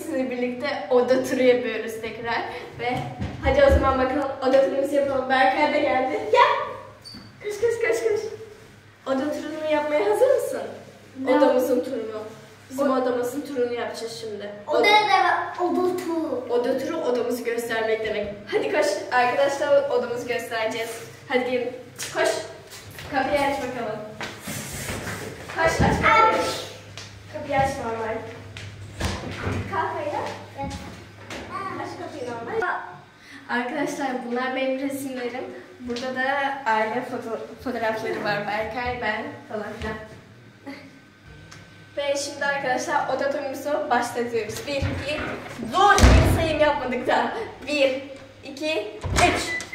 sizinle birlikte oda turu yapıyoruz tekrar. Ve hadi o zaman bakalım oda turumuzu yapalım. Berkay da geldi. Gel. Kış kış kış kış. Oda turunu yapmaya hazır mısın? Ne? Odamızın turunu. Bizim odamızın turunu yapacağız şimdi. Oda turu. Oda turu odamızı göstermek demek. Hadi koş arkadaşlar, odamızı göstereceğiz. Hadi gelin. Koş. Kapıyı aç bakalım. Koş aç kapıyı. Kapıyı aç normal. Kalk ayağa. Aç kapıyı normal. Arkadaşlar bunlar benim resimlerim. Burada da aile fotoğrafları var. Berkay, ben falan filan. Ve şimdi arkadaşlar oda turumuzu başlatıyoruz. 1, 2, zor bir sayım yapmadık daha. 1, 2, 3.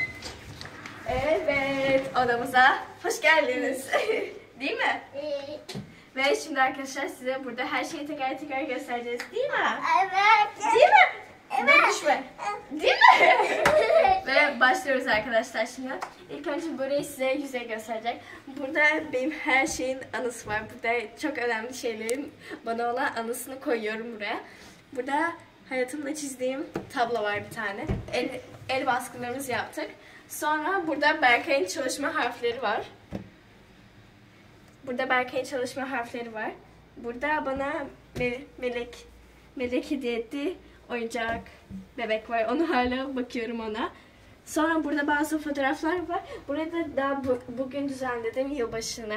Evet, odamıza hoş geldiniz. Değil mi? Ve şimdi arkadaşlar size burada her şeyi teker teker göstereceğiz. Değil mi? Evet. Değil mi? Evet. Düşme. Değil mi? Ve başlıyoruz arkadaşlar şimdi. İlk önce burayı size yüzey gösterecek. Burada benim her şeyin anısı var. Burada çok önemli şeylerin bana olan anısını koyuyorum buraya. Burada hayatımda çizdiğim tablo var bir tane. El baskılarımızı yaptık. Sonra burada Berkay'ın çalışma harfleri var. Burada Berkay'ın çalışma harfleri var. Burada bana Melek hediye etti. Oyuncak bebek var. Onu hala bakıyorum ona. Sonra burada bazı fotoğraflar var. Burada daha bugün düzenledim yılbaşını.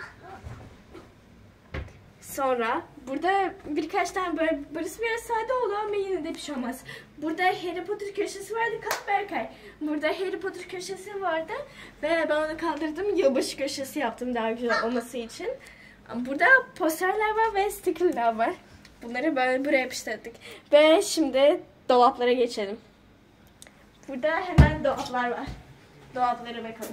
Sonra burada birkaç tane böyle burası biraz sade oldu ama yine de bir şey olmaz. Burada Harry Potter köşesi vardı. Kalk Berkay. Burada Harry Potter köşesi vardı. Ve ben onu kaldırdım. Yılbaşı köşesi yaptım daha güzel olması için. Burada posterler var ve stickerler var. Bunları böyle buraya yapıştırdık. Ve şimdi dolaplara geçelim. Burada hemen dolaplar var. Dolaplara bakalım.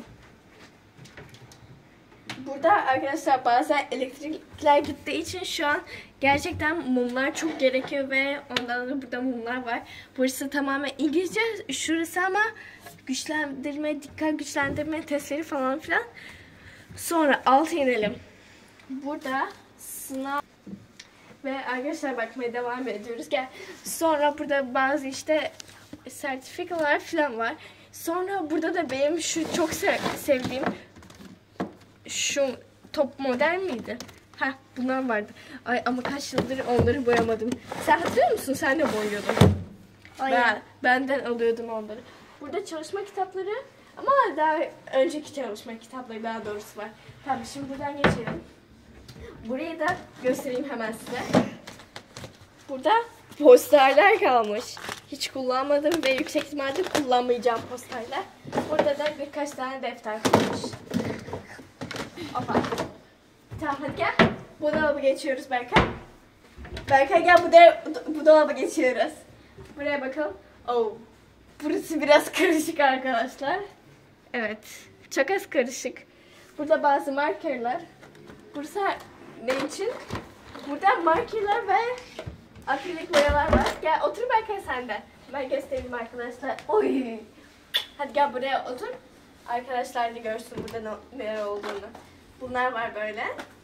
Burada arkadaşlar bazen elektrikler gittiği için şu an gerçekten mumlar çok gerekiyor ve ondan da burada mumlar var. Burası tamamen İngilizce. Şurası ama güçlendirme, dikkat güçlendirme testleri falan filan. Sonra alta inelim. Burada sınav ve arkadaşlar bakmaya devam ediyoruz. Gel. Sonra burada bazı işte sertifikalar falan var. Sonra burada da benim şu çok sevdiğim şu top model miydi? Ha, bunlar vardı. Ay ama kaç yıldır onları boyamadım. Sen hatırlıyor musun? Sen de boyuyordun. Benden alıyordum onları. Burada çalışma kitapları ama daha önceki çalışma kitapları daha doğrusu var. Tamam şimdi buradan geçelim. Burayı da göstereyim hemen size. Burada posterler kalmış. Hiç kullanmadım ve yüksek ihtimalle kullanmayacağım posterler. Burada da birkaç tane defter kalmış. Opa. Tamam hadi gel. Bu dolaba geçiyoruz Berkay. Berkay gel bu dolaba geçiyoruz. Buraya bakalım. Oh. Burası biraz karışık arkadaşlar. Evet. Çok az karışık. Burada bazı markerler. Burası ne için? Burada markerler ve akrilik boyalar var. Gel otur Berkay sen de. Ben göstereyim arkadaşlar. Oy. Hadi gel buraya otur. Arkadaşlar da görsün burada neler olduğunu. Bunlar var böyle.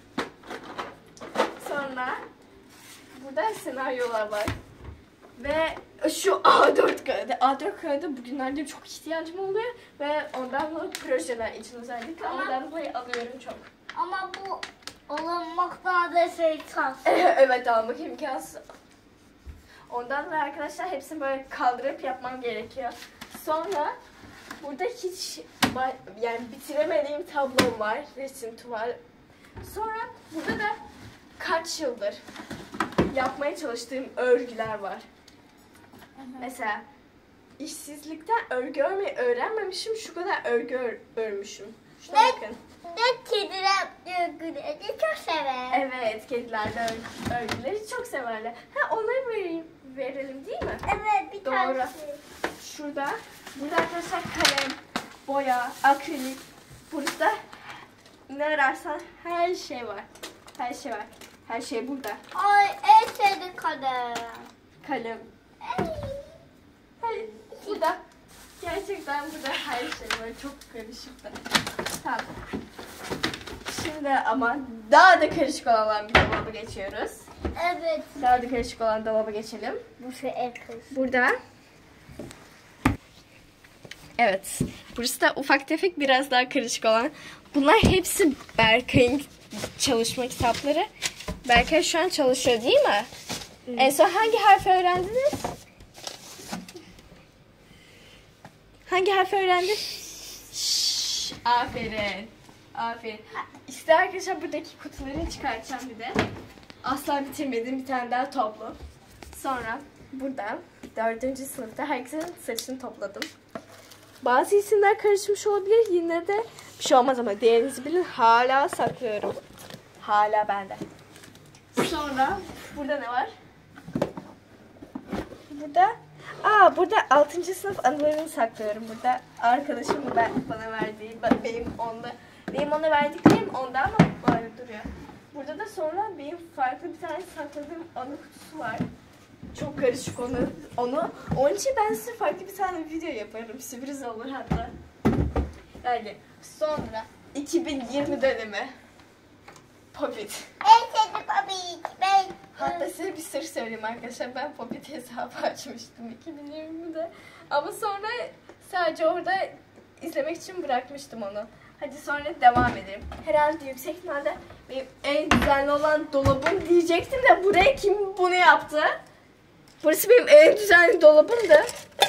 Sonra burada senaryolar var. Ve şu A4 kağıdı. A4 kağıdı bugünlerde çok ihtiyacım oluyor. Ve ondan dolayı projeler için özellikle. Ondan dolayı alıyorum çok. Ama bu alınmaktan da şeytan. Evet almak imkansız. Ondan da arkadaşlar hepsini böyle kaldırıp yapmam gerekiyor. Sonra burada hiç yani bitiremediğim tablom var. Resim tuval. Sonra burada da kaç yıldır yapmaya çalıştığım örgüler var. Mesela işsizlikten örgü örmeyi öğrenmemişim. Şu kadar örgü örmüşüm. Şuna bakın. Ne kediler örgüleri çok sever. Evet, kediler de örgüleri çok severler. Ha onları verelim değil mi? Evet, bir Doğru. tanesi. Burada arkadaşlar kalem, boya, akrilik. Burada ne ararsan her şey var. Her şey var. Her şey burada. Ay en sevdiğim kalem. Kalem. Burada gerçekten burada her şey var. Çok karışık da. Tamam. Şimdi ama daha da karışık olan bir dolaba geçiyoruz. Evet. Daha da karışık olan dolaba geçelim. Bu şey en karışık. Burada. Evet. Burası da ufak tefek biraz daha karışık olan. Bunlar hepsi Berkay'ın çalışma kitapları. Berkay şu an çalışıyor değil mi? En son hangi harfi öğrendiniz? Hangi harfi öğrendin? Şşş, aferin. Aferin. İşte arkadaşlar buradaki kutuları çıkartacağım bir de. Asla bitirmediğim bir tane daha tablo. Sonra burada 4. sınıfta herkesin saçını topladım. Bazı isimler karışmış olabilir. Yine de bir şey olmaz ama değerinizi bilin. Hala saklıyorum. Hala bende. Sonra burada ne var? Burada 6. sınıf anılarını saklıyorum. Burada arkadaşım bana verdiği, benim ona verdiklerim onda ama böyle duruyor. Burada da sonra benim farklı bir tane sakladığım anı kutusu var. Çok karışık onu. Onun için ben size farklı bir tane video yaparım. Sürpriz olur hatta. Yani sonra 2020 dönemi. Popit. En sevdiğim Popit. Ben. Hatta size bir sır söyleyeyim arkadaşlar. Ben Popit hesabı açmıştım 2020'de. Ama sonra sadece orada izlemek için bırakmıştım onu. Hadi sonra devam edelim. Herhalde yüksek ihtimalle benim en düzenli olan dolabım diyecektim de buraya kim bunu yaptı? Burası benim en düzenli dolabımdı.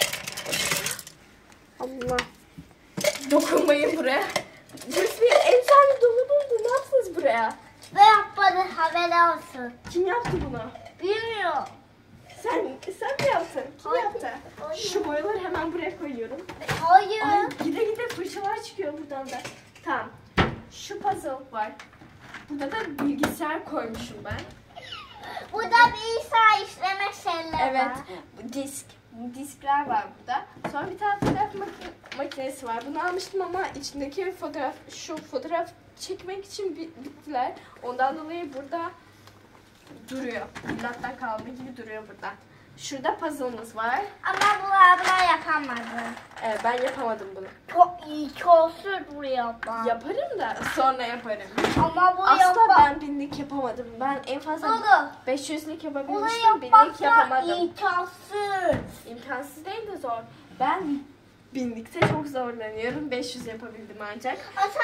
Allah. Dokunmayın buraya. Burası benim en düzenli dolabımdı. Ne yaptınız buraya? Ben yapmadım, haber olsun. Kim yaptı bunu? Bilmiyorum. Sen mi yaptın? Kim Hayır, yaptı? hayır. Şu boyaları hemen buraya koyuyorum. Hayır. Ay gide gide fırçalar çıkıyor buradan da. Tamam. Şu puzzle var. Burada da bilgisayar koymuşum ben. Burada bilgisayar işleme şeyler Evet. var. Diskler var burada. Sonra bir tane fotoğraf makinesi var. Bunu almıştım ama içindeki fotoğraf çekmek için bittiler. Ondan dolayı burada duruyor. Milattan kalma gibi duruyor burada. Şurada puzzle'ımız var. Ama bu abla yapamadı. Ben yapamadım bunu. Çok iyi, çok zor buraya yapma. Yaparım da sonra yaparım. Ama bu Asla yapma. ben binlik yapamadım. Ben en fazla Doğru. 500'lük Bunu yapabilmiştim. Binlik yapmakla yapamadım. imkansız. İmkansız değil de zor. Ben binlikte çok zorlanıyorum. 500 yapabildim ancak.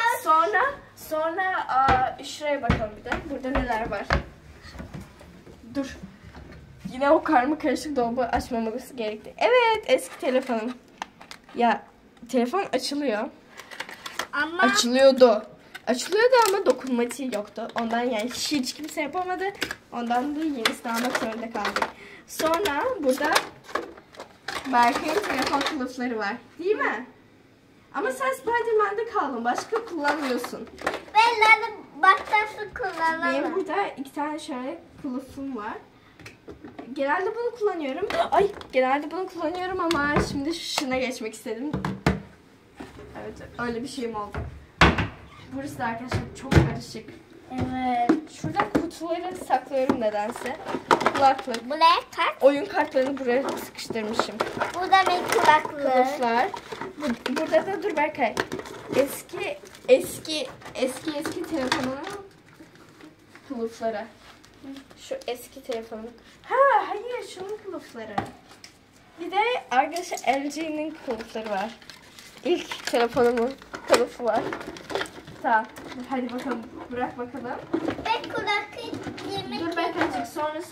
Sonra şuraya bakalım bir de. Burada neler var? Dur. Yine o karma karışık dolabı açmamız gerekti. Evet, eski telefonum. Ya telefon açılıyor. Ama Açılıyordu ama dokunmatiği yoktu. Ondan yani hiç kimse yapamadı. Ondan da yenisini almak zorunda kaldık. Sonra burada Berkay'ın telefon kılıfları var. Değil mi? Ama sen Spiderman'de kaldın. Başka kullanmıyorsun. ben de başkası Benim kullanamam. burada 2 tane şöyle kılıfım var. Genelde bunu kullanıyorum ama şimdi şuna geçmek istedim. Evet, öyle bir şeyim oldu. Burası da arkadaşlar çok karışık. Evet. Şurada kutuları saklıyorum nedense. Kulaklık. Bu ne? Kaç? Oyun kartlarını buraya sıkıştırmışım. Bu da benim kulaklığı. Kılıflar. Burada da dur Berkay. Eski telefonumun kılıfları. Şu eski telefonum. Hayır şunun kılıfları. Bir de arkadaşlar LG'nin kılıfları var. İlk telefonumun kılıfı var. Tamam. Hadi bakalım. Bırak bakalım. Ben kulaklığı yemek Dur Berkaycık sonra.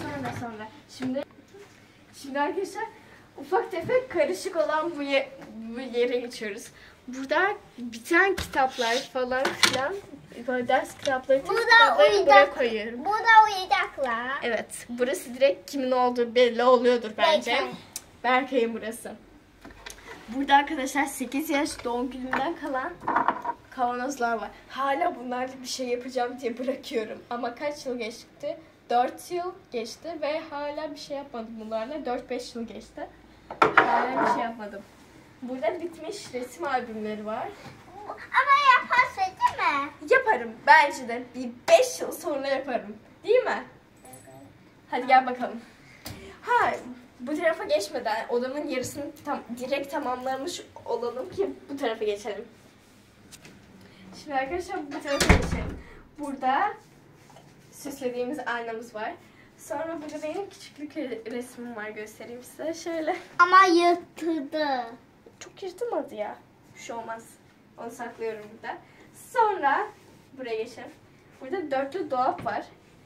Şimdi arkadaşlar ufak tefek karışık olan bu yere geçiyoruz. Burada biten kitaplar falan filan böyle ders kitapları buraya koyuyorum. Bu da oyuncaklar. Evet. Burası direkt kimin olduğu belli oluyordur bence. Berkay. Berkay'ın burası. Burada arkadaşlar 8 yaş doğum gününden kalan kavanozlar var. Hala bunlarla bir şey yapacağım diye bırakıyorum. Ama kaç yıl geçti? 4 yıl geçti ve hala bir şey yapmadım bunlarla. 4-5 yıl geçti. Hala bir şey yapmadım. Burada bitmiş resim albümleri var. Ama yaparsın değil mi? Yaparım. Bence de bir 5 yıl sonra yaparım. Değil mi? Hadi gel bakalım. Bu tarafa geçmeden odamın yarısını direkt tamamlamış olalım ki bu tarafa geçelim. Şimdi arkadaşlar bu tarafa geçelim. Burada süslediğimiz aynamız var. Sonra burada benim küçüklük resmim var, göstereyim size şöyle. Ama yırtıldı. Çok yırtılmadı ya. Bir şey olmaz. Onu saklıyorum burada. Sonra buraya geçelim. Burada dörtlü dolap var.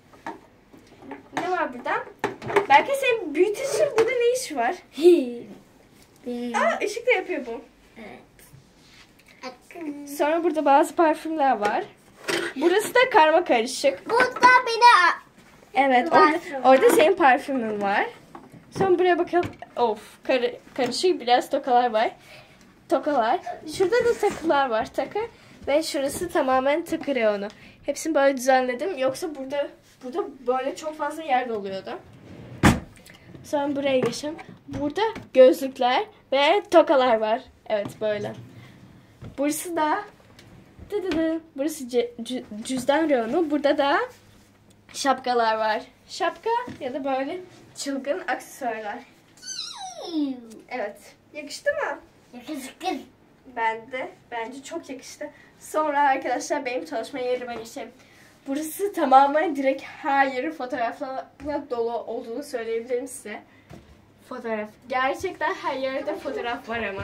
Ne var burada? Belki senin büyütücün burada ne iş var? Aa, ışık da yapıyor bu. Evet. Sonra burada bazı parfümler var. Burası da karma karışık. Burada beni Evet, orada senin parfümün var. Sonra buraya bakalım. Of, karışık biraz tokalar var. Tokalar. Şurada da takılar var, takı. Ve şurası tamamen takı reyonu. Hepsini böyle düzenledim. Yoksa burada böyle çok fazla yer oluyordu. Sonra buraya geçelim. Burada gözlükler ve tokalar var. Evet, böyle. Burası da burası cüzdan reyonu. Burada da şapkalar var. Şapka ya da böyle çılgın aksesuarlar. Evet. Yakıştı mı? yakışıklı. Bence çok yakıştı. Sonra arkadaşlar benim çalışma yerime geçelim. Burası tamamen direkt her yeri fotoğraflarla dolu olduğunu söyleyebilirim size. Fotoğraf. Gerçekten her yerde fotoğraf var ama.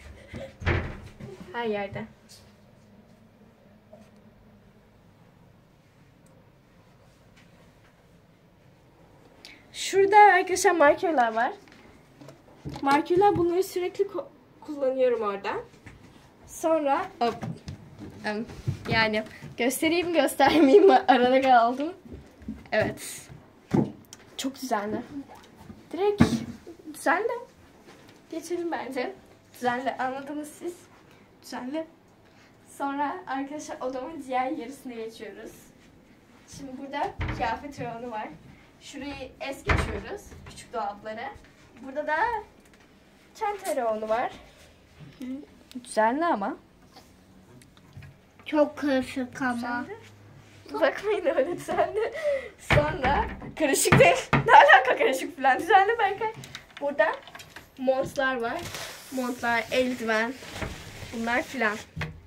Her yerde. Şurada arkadaşlar markerler var. Markerler, bunları sürekli kullanıyorum orada. Sonra yani göstermeyeyim mi? Arada kaldım. Evet. Çok düzenli. Direkt düzenli. Geçelim bence. Düzenli. Anladınız siz. Düzenli. Sonra arkadaşlar odamın diğer yarısına geçiyoruz. Şimdi burada kıyafet reyonu var. Şurayı es geçiyoruz. Küçük dolapları. Burada da çanta reyonu var. Düzenli ama. Çok karışık ama. Düzenli. Bakmayın öyle düzenli. Sonra karışık değil. Ne alaka karışık falan. Düzenli belki. Burada montlar var. Montlar, eldiven. Bunlar filan.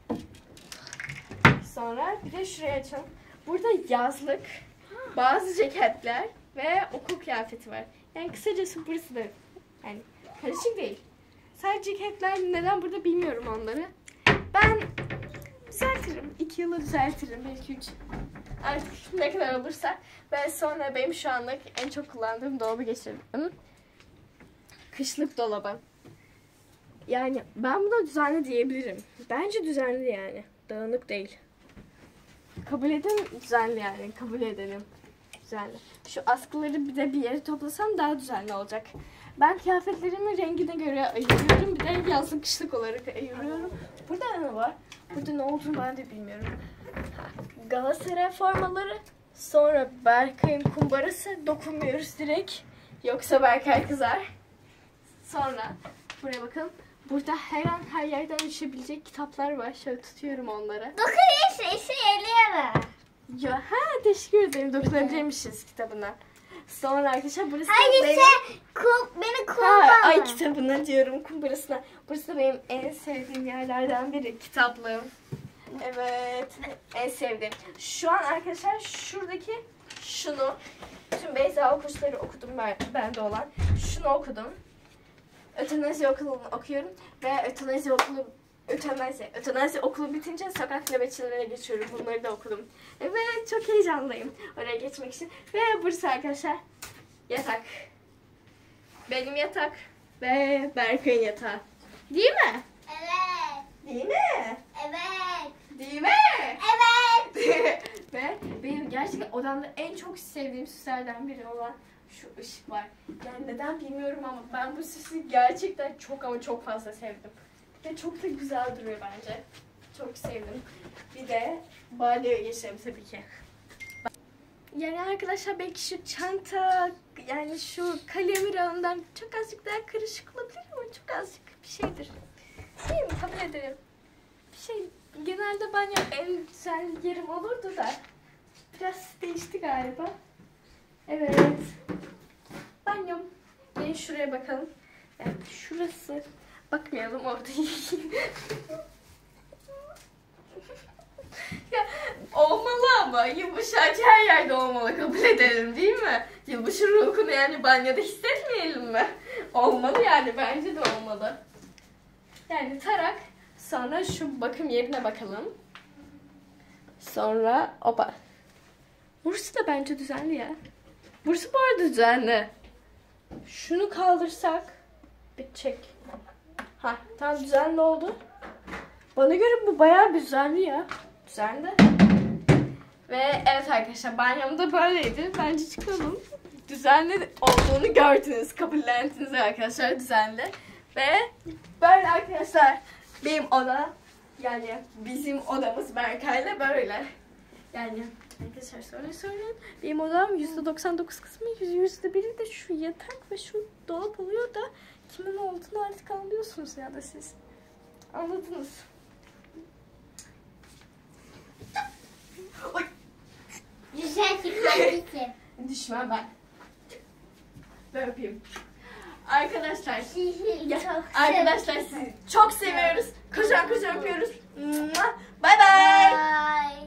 Sonra bir de şuraya açalım. Burada yazlık, bazı ceketler ve okul kıyafeti var. Yani kısacası burası da yani karışık değil. Sadece ceketler neden burada bilmiyorum onları. Ben düzeltirim. 2 yıla düzeltirim. Belki 3. Artık ne kadar olursa. Ve sonra benim şu anlık en çok kullandığım dolabı geçelim. Kışlık dolabı. Yani ben buna düzenli diyebilirim. Bence düzenli yani. Dağınık değil. Kabul edin, düzenli yani. Kabul edelim. Düzenli. Şu askıları bir de bir yere toplasam daha düzenli olacak. Ben kıyafetlerimin rengine göre ayırıyorum. Bir de yazlık kışlık olarak ayırıyorum. Burada ne var? Burada ne olduğunu ben de bilmiyorum. Galatasaray formaları. Sonra Berkay'ın kumbarası. Dokunmuyoruz direkt. Yoksa Berkay kızar. Sonra buraya bakın. Burada her an her yerden düşebilecek kitaplar var. Şöyle tutuyorum onları. Dokunuyorsa işe yarayamaz. Ya teşekkür ederim. Dokunabileceğimişiz kitabına. Sonra arkadaşlar burası Hayır benim... beni kullanma. Ay kitabına diyorum, kumbarasına. Burası da benim en sevdiğim yerlerden biri. Kitaplığım. Evet. En sevdiğim. Şu an arkadaşlar şuradaki şunu. Tüm Beyza kursları okudum bende olan. Şunu okudum. Ötenazi okulunu okuyorum. Ve ötenazi okulu bitince sokak nöbetçilere geçiyorum. Bunları da okudum. Evet, çok heyecanlıyım oraya geçmek için. Ve burası arkadaşlar yatak. Benim yatak ve Berkay'ın yatağı. Değil mi? Evet. Değil mi? Evet. Değil mi? Evet. Ve benim gerçekten odamda en çok sevdiğim süslerden biri olan şu ışık var. Yani neden bilmiyorum ama ben bu süsü gerçekten çok ama çok fazla sevdim. Ve çok da güzel duruyor bence. Çok sevdim. Bir de banyoya geçelim tabii ki. Yani arkadaşlar belki şu çanta, yani şu kalem rağından çok azıcık daha karışık olabilir ama çok azıcık bir şeydir. Değil mi? Kabul ederim. Bir şey, genelde banyo en güzel yerim olurdu da biraz değişti galiba. Evet. Banyom. Gelin şuraya bakalım. Yani şurası. Bakmayalım orada. Ya olmalı ama yumuşak her yerde olmalı, kabul edelim değil mi? Yılbaşı ruhunu yani banyoda hissetmeyelim mi? Olmalı yani, bence de olmalı. Yani tarak, sonra şu bakım yerine bakalım. Sonra opa. Burası da bence düzenli ya. Burası bu arada düzenli. Şunu kaldırsak bitecek. Ha, tam düzenli oldu. Bana göre bu bayağı bir düzenli ya. Düzenli. Ve evet arkadaşlar, banyomda böyleydi. Bence çıkalım. Düzenli olduğunu gördünüz. Kabullendiniz arkadaşlar, düzenli. Ve böyle arkadaşlar benim oda, yani bizim odamız Berkay'la böyle. Yani arkadaşlar söyleyin. Benim odam %99 kısmı, %1'i de şu yatak ve şu dolap oluyor da kimin olduğunu artık anlıyorsunuz ya da siz. Anladınız. Oy. Güzel çıkartıcı. Düşmem ben. Ben öpeyim. Arkadaşlar, arkadaşlar sizi çok seviyoruz. Kocaman öpüyoruz. Bye bye. Bye.